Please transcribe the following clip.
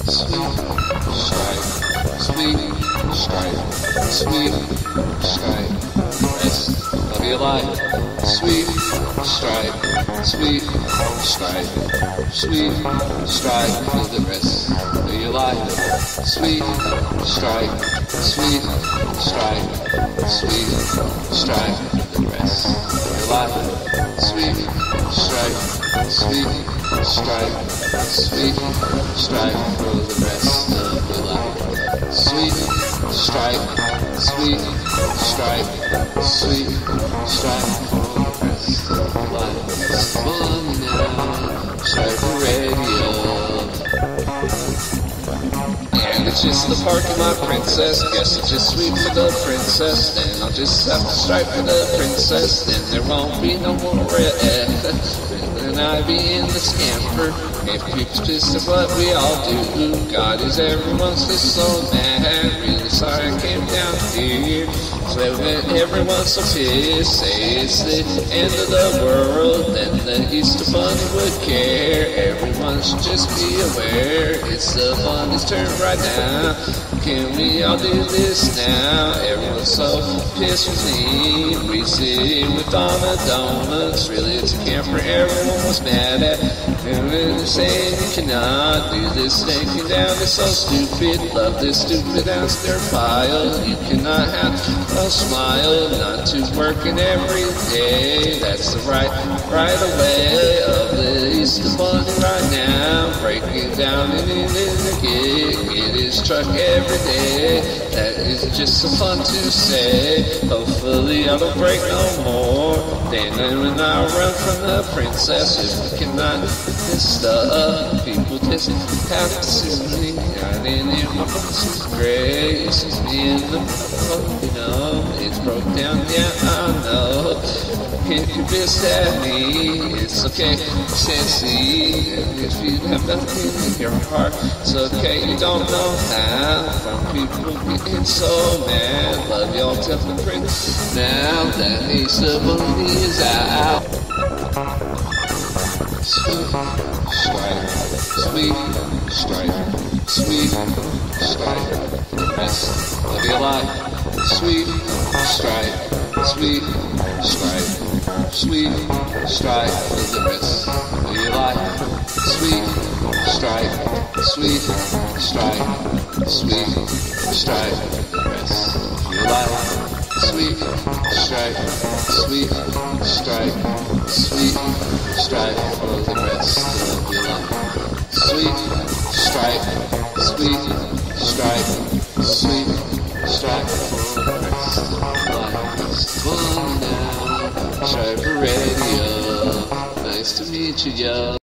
sweet stripe, sweet stripe, sweet stripe, the rest of your life. Sweet stripe, sweet stripe, sweet stripe for the rest of your life. Sweet stripe, sweet stripe, sweet stripe for the rest of your life. Sweet stripe, sweet stripe, sweet stripe for the rest of your life. Sweet stripe, sweet stripe, sweet stripe for the rest of your life. Estabunne now, Stripe Radio. And it's just the park of my princess. Guess it's just sweet for the princess. Then I'll just have to stripe for the princess. Then there won't be no more red. Then I'll be in the scamper. If people's pissed at what we all do. God is everyone's just so mad. Really sorry I came down here. So when everyone's so pissed, say it's the end of the world, then the Easter Bunny would care. Everyone should just be aware, it's the bunny's turn right now. Can we all do this now? Everyone's so pissed with me. We sit with all the donuts. Really it's a camper everyone was mad at. And when they're saying you cannot do this, taking down is so stupid. Love this stupid ass their file. You cannot have a smile, not to working every day. That's the right away of the Easter Bunny right now. Breaking down in the gig, it is truck every day. That is just so fun to say. Hopefully I don't break no more. Then when I run from the princess, if we cannot stuff, people just have to sue me. Right in here, my voice is great. This is me in the you know, it's broke down, yeah, I know. If you're pissed at me, it's okay, you can't see. And if you have nothing in your heart, it's okay, you don't know how. Some people getting so mad, love y'all tell the prince. Now that Estabunne is out. Sweet stripe, sweet stripe, sweet stripe, the rest of your life. Sweet stripe, sweet stripe, sweet stripe for the rest of your life. Sweet stripe, sweet stripe, sweet stripe for the rest of your life. Sweet stripe, sweet stripe, sweet stripe for the rest of your life. Sweet stripe, sweet stripe, sweet stripe for the rest of your life. Estabunne now, Stripe Radio. Nice to meet you, yo.